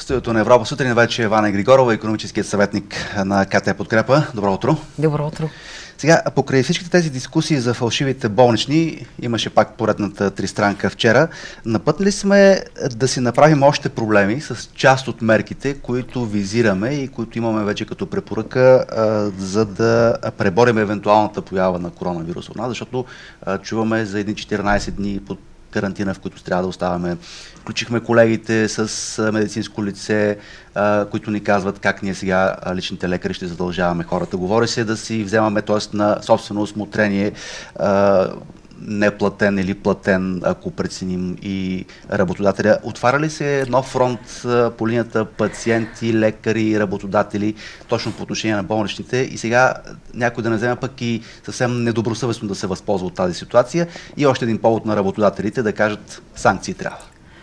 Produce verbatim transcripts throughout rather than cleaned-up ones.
студиото на Европа сутрин вече е Ваня Григорова, икономическият съветник на КТ Подкрепа. Добро утро. Добро утро. Сега, покрай всичките тези дискусии за фалшивите болнични, имаше пак поредната тристранка вчера. Напътни ли сме да си направим още проблеми с част от мерките, които визираме и които имаме вече като препоръка, а, за да преборим евентуалната поява на коронавируса у нас, защото а, чуваме за едни четиринайсет дни под карантина, в които трябва да оставаме. Включихме колегите с медицинско лице, а, които ни казват как ние сега, личните лекари, ще задължаваме хората. Говори се да си вземаме, т.е. на собствено усмотрение, а, неплатен или платен, ако преценим, и работодателя. Отваря ли се нов фронт а, по линията пациенти, лекари, работодатели, точно по отношение на болничните, и сега някой да не вземе пък и съвсем недобросъвестно да се възползва от тази ситуация, и още един повод на работодателите да кажат санкции трябва?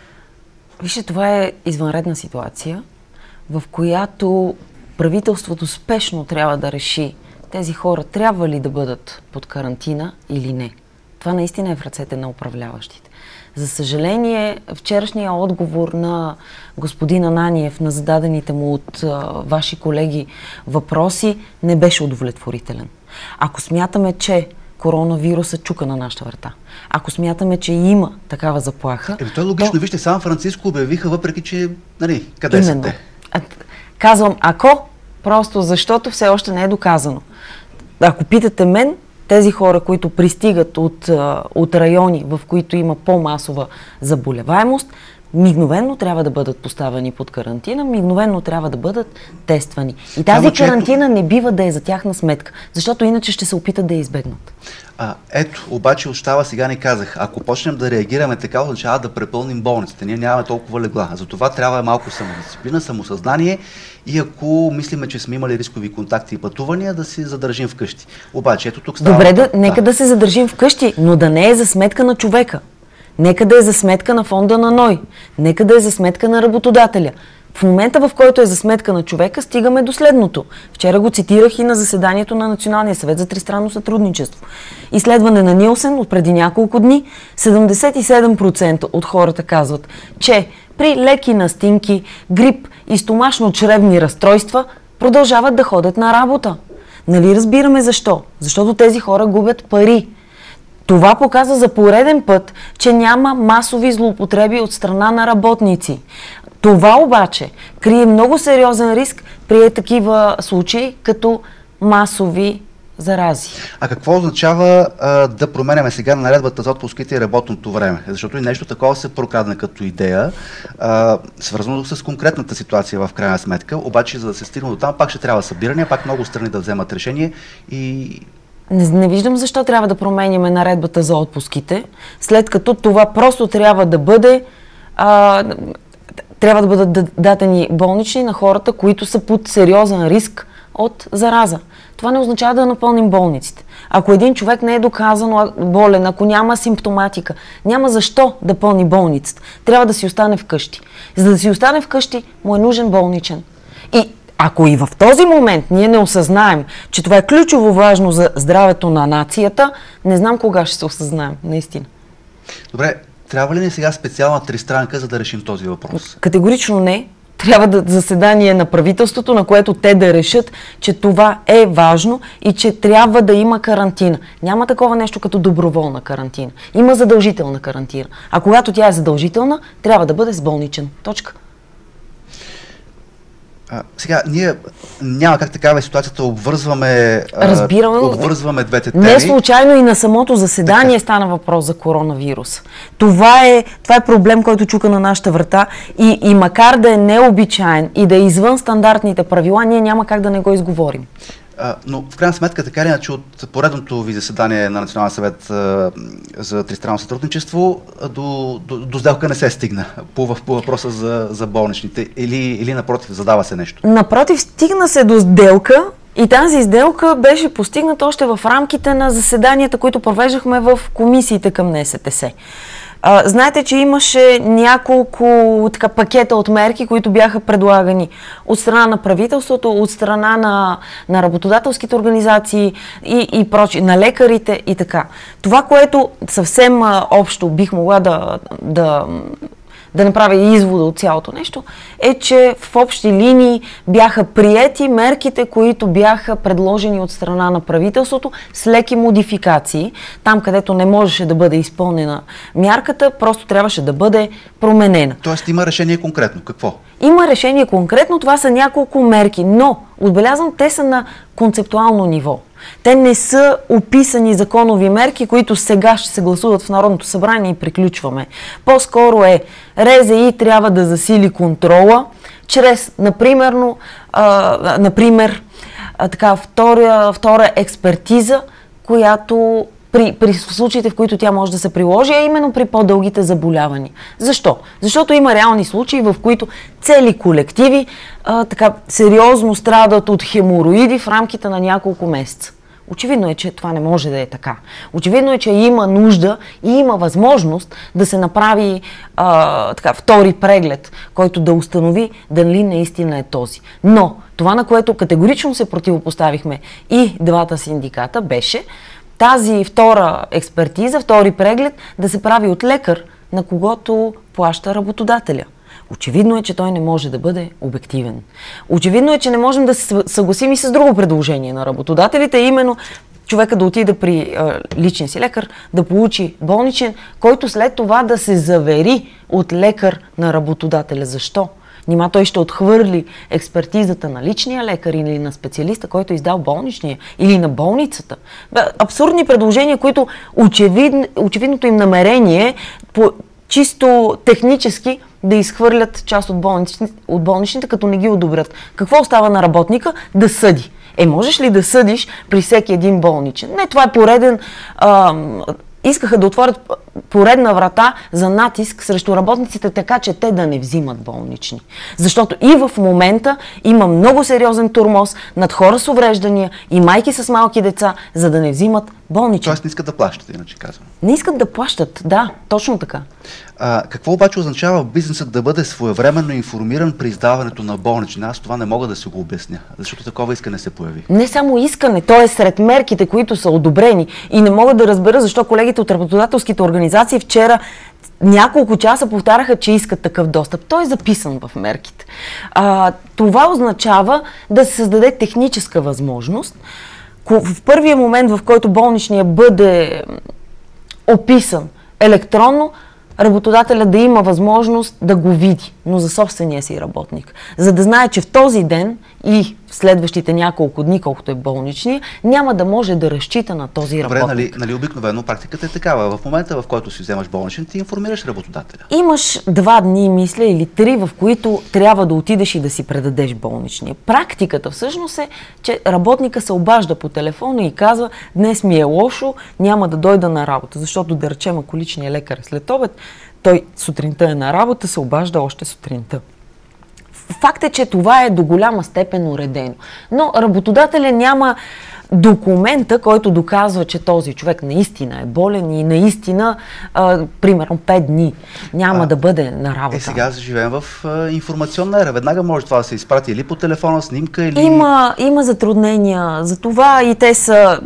Вижте, това е извънредна ситуация, в която правителството спешно трябва да реши тези хора трябва ли да бъдат под карантина или не. Това наистина е в ръцете на управляващите. За съжаление, вчерашния отговор на господин Ананиев на зададените му от а, ваши колеги въпроси не беше удовлетворителен. Ако смятаме, че коронавируса чука на нашата врата, ако смятаме, че има такава заплаха... Еми, то е логично. То... Вижте, Сан Франциско обявиха, въпреки че, нали, къде Именно. са те? А, казвам ако, просто защото все още не е доказано. Ако питате мен, тези хора, които пристигат от, от райони, в които има по-масова заболеваемост, мигновено трябва да бъдат поставени под карантина, мигновено трябва да бъдат тествани. И тази Само, карантина ето... не бива да е за тяхна сметка, защото иначе ще се опитат да я избегнат. А, ето, обаче остава, сега ни казах, ако почнем да реагираме така, означава да препълним болниците. Ние нямаме толкова легла. Затова трябва малко самодисциплина, самосъзнание, и ако мислиме, че сме имали рискови контакти и пътувания, да си задържим вкъщи. Обаче, ето тук става... Добре, да, нека да. да се задържим вкъщи, но да не е за сметка на човека. Нека да е за сметка на фонда на НОИ. Нека да е за сметка на работодателя. В момента, в който е за сметка на човека, стигаме до следното. Вчера го цитирах и на заседанието на Националния съвет за тристранно сътрудничество. Изследване на Нилсен от преди няколко дни, седемдесет и седем процента от хората казват, че при леки настинки, грип и стомашно-чревни разстройства продължават да ходят на работа. Нали разбираме защо? Защото тези хора губят пари. Това показва за пореден път, че няма масови злоупотреби от страна на работници. Това обаче крие много сериозен риск при такива случаи, като масови зарази. А какво означава а, да променяме сега на наредбата за отпуските и работното време? Защото и нещо такова се прокрадна като идея, а, свързано с конкретната ситуация в крайна сметка, обаче за да се стигне до там, пак ще трябва събиране, пак много страни да вземат решение и... Не, не виждам защо трябва да променяме наредбата за отпуските, след като това просто трябва да бъде а, трябва да бъдат дадени болнични на хората, които са под сериозен риск от зараза. Това не означава да напълним болниците. Ако един човек не е доказано болен, ако няма симптоматика, няма защо да пълни болницата. Трябва да си остане вкъщи. За да си остане вкъщи, му е нужен болничен. И ако и в този момент ние не осъзнаем, че това е ключово важно за здравето на нацията, не знам кога ще се осъзнаем, наистина. Добре, трябва ли ни сега специална тристранка, за да решим този въпрос? Категорично не. Трябва да заседание на правителството, на което те да решат, че това е важно и че трябва да има карантина. Няма такова нещо като доброволна карантина. Има задължителна карантина. А когато тя е задължителна, трябва да бъде с болничен. Точка. А, сега, ние няма как такава ситуацията обвързваме, Разбираме, обвързваме двете теми. Не случайно и на самото заседание така стана въпрос за коронавирус. Това е, това е проблем, който чука на нашата врата и, и макар да е необичаен и да е извън стандартните правила, ние няма как да не го изговорим. А, но в крайна сметка, така или иначе, от поредното ви заседание на Националния съвет а, за тристранно сътрудничество до, до, до сделка не се стигна по, по въпроса за, за болничните, или, или напротив, задава се нещо? Напротив, стигна се до сделка и тази сделка беше постигната още в рамките на заседанията, които провеждахме в комисиите към Н С Т С. А, знаете, че имаше няколко така, пакета от мерки, които бяха предлагани от страна на правителството, от страна на, на работодателските организации и, и прочи, на лекарите и така. Това, което съвсем а, общо бих могла да, да, да направя извода от цялото нещо, е, че в общи линии бяха приети мерките, които бяха предложени от страна на правителството с леки модификации. Там, където не можеше да бъде изпълнена мярката, просто трябваше да бъде променена. Тоест има решение конкретно. Какво? Има решение конкретно, това са няколко мерки, но отбелязвам, те са на концептуално ниво. Те не са описани законови мерки, които сега ще се гласуват в Народното събрание и приключваме. По-скоро е РЗИ трябва да засили контрола, чрез, например, а, например а, така, втора, втора експертиза, която При, при случаите, в които тя може да се приложи, а именно при по-дългите заболявания. Защо? Защото има реални случаи, в които цели колективи а, така сериозно страдат от хемороиди в рамките на няколко месеца. Очевидно е, че това не може да е така. Очевидно е, че има нужда и има възможност да се направи а, така, втори преглед, който да установи дали наистина е този. Но това, на което категорично се противопоставихме и двата синдиката, беше тази втора експертиза, втори преглед да се прави от лекар, на когото плаща работодателя. Очевидно е, че той не може да бъде обективен. Очевидно е, че не можем да се съгласим и с друго предложение на работодателите, именно човека да отиде при а, личен си лекар, да получи болничен, който след това да се завери от лекар на работодателя. Защо? Нима той ще отхвърли експертизата на личния лекар или на специалиста, който е издал болничния, или на болницата. Абсурдни предложения, които очевидно, очевидното им намерение по чисто технически да изхвърлят част от, болнични, от болничните, като не ги одобрят. Какво остава на работника? Да съди. Е, можеш ли да съдиш при всеки един болничен? Не, това е пореден... А, искаха да отворят поредна врата за натиск срещу работниците, така че те да не взимат болнични. Защото и в момента има много сериозен тормоз над хора с увреждания и майки с малки деца, за да не взимат болнични. Тоест не искат да плащат, иначе казвам. Не искат да плащат, да, точно така. А, какво обаче означава бизнесът да бъде своевременно информиран при издаването на болнични? Аз това не мога да си го обясня, защото такова искане се появи. Не само искане, то е сред мерките, които са одобрени, и не мога да разбера защо колегите от работодателските организации вчера няколко часа повтаряха, че искат такъв достъп. Той е записан в мерките. А, това означава да се създаде техническа възможност. В първия момент, в който болничния бъде описан електронно, работодателя да има възможност да го види, но за собствения си работник. За да знае, че в този ден и в следващите няколко дни, колкото е болничния, няма да може да разчита на този Добре, работник. нали, нали обикновено практиката е такава. В момента, в който си вземаш болничен, ти информираш работодателя. Имаш два дни, мисля, или три, в които трябва да отидеш и да си предадеш болничния. Практиката всъщност е, че работника се обажда по телефона и казва: днес ми е лошо, няма да дойда на работа. Защото, да речем, ако личният лекар е след обед, той сутринта е на работа, се обажда още сутринта. Факт е, че това е до голяма степен уредено. Но работодателя няма документа, който доказва, че този човек наистина е болен и наистина, а, примерно, пет дни няма а, да бъде на работа. Е, сега живеем в а, информационна ера. Веднага може това да се изпрати или по телефона, снимка, или... Има, има затруднения за това и те са,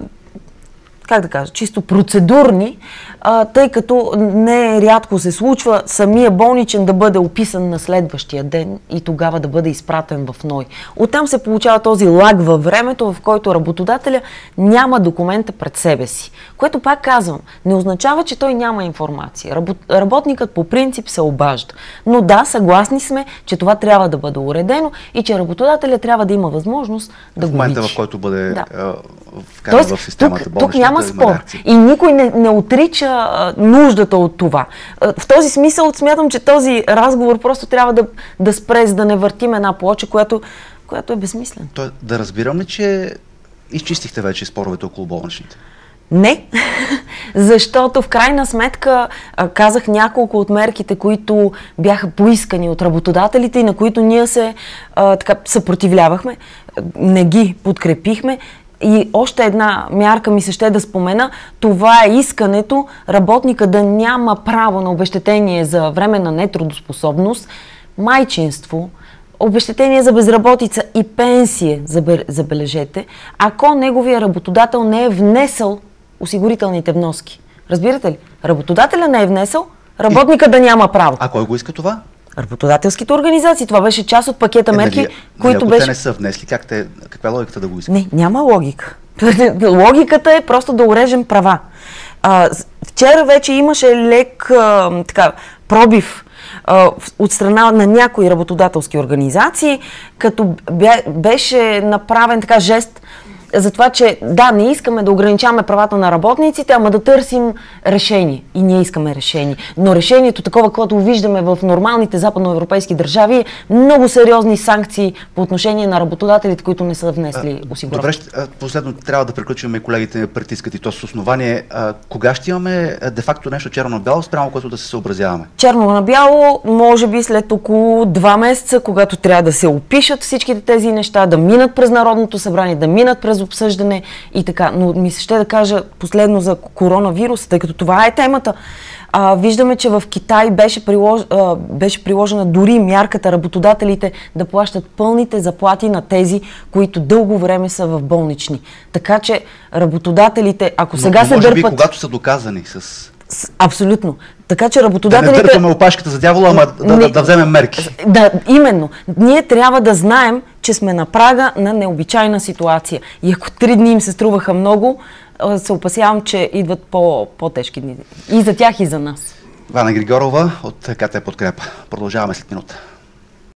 как да кажа, чисто процедурни, а, тъй като не рядко се случва самия болничен да бъде описан на следващия ден и тогава да бъде изпратен в НОИ. Оттам се получава този лаг във времето, в който работодателя няма документа пред себе си. Което, пак казвам, не означава, че той няма информация. Работ... Работникът по принцип се обажда. Но да, съгласни сме, че това трябва да бъде уредено и че работодателя трябва да има възможност да го види. В момента, в който бъде да. вкаран в системата болничната, тук няма спор. И никой не, не отрича а, нуждата от това. А, в този смисъл смятам, че този разговор просто трябва да, да спре, за да не въртим една плоча, която, която е безсмислена. То, да разбирам ли, че изчистихте вече споровете около болничните? Не, защото в крайна сметка казах няколко от мерките, които бяха поискани от работодателите и на които ние се а, така, съпротивлявахме, не ги подкрепихме. И още една мярка ми се ще да спомена, това е искането работника да няма право на обезщетение за временна нетрудоспособност, майчинство, обезщетение за безработица и пенсия, забележете, ако неговия работодател не е внесъл осигурителните вноски. Разбирате ли? Работодателя не е внесъл, работника да няма право. А кой го иска това? Работодателските организации. Това беше част от пакета Е, мерки, нали, които нали, беше... те не са внесли, как те, каква е логиката да го искат? Не, няма логика. Логиката е просто да урежем права. А, вчера вече имаше лек а, така, пробив а, от страна на някои работодателски организации, като бе, беше направен така жест за това, че да, не искаме да ограничаваме правата на работниците, ама да търсим решение. И ние искаме решение. Но решението, такова, което виждаме в нормалните западноевропейски държави, е много сериозни санкции по отношение на работодателите, които не са внесли осигуровки. Добре, последно трябва да приключим, и колегите притискат и то с основание. А, кога ще имаме де-факто нещо черно на бяло, спрямо което да се съобразяваме? Черно на бяло, може би след около два месеца, когато трябва да се опишат всичките тези неща, да минат през Народното събрание, да минат през обсъждане и така. Но ми се ще да кажа последно за коронавирус, тъй като това е темата. А, виждаме, че в Китай беше, прилож, а, беше приложена дори мярката работодателите да плащат пълните заплати на тези, които дълго време са в болнични. Така че работодателите, ако но, сега но се може дърпат... би, когато са доказани с... Абсолютно. Така че работодателите... Да не дърпаме опашката за дявола, ама да, не... да, да вземем мерки. Да, именно. Ние трябва да знаем, че сме на прага на необичайна ситуация. И ако три дни им се струваха много, се опасявам, че идват по, по-тежки дни. И за тях, и за нас. Вана Григорова от КТ Подкрепа. Продължаваме след минута.